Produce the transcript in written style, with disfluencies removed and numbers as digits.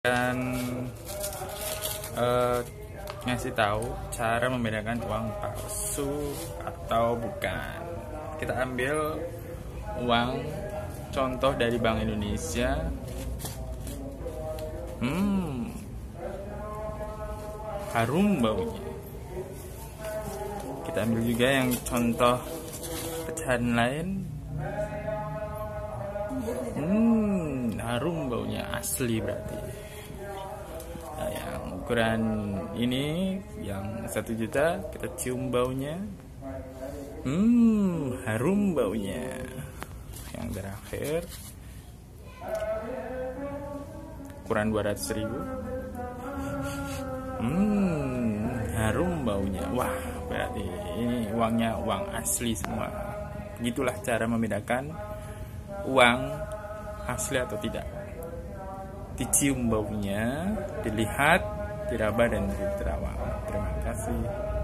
Dan ngasih tahu cara membedakan uang palsu atau bukan. Kita ambil uang contoh dari Bank Indonesia. Harum baunya. Kita ambil juga yang contoh pecahan lain. Harum baunya, asli berarti. Nah, yang ukuran ini yang 1 juta, kita cium baunya. Harum baunya. Yang terakhir ukuran 200.000. Harum baunya. Wah, berarti ini uangnya uang asli semua. Begitulah cara membedakan uang asli atau tidak. Dicium baunya, dilihat, diraba dan diterawang. Terima kasih.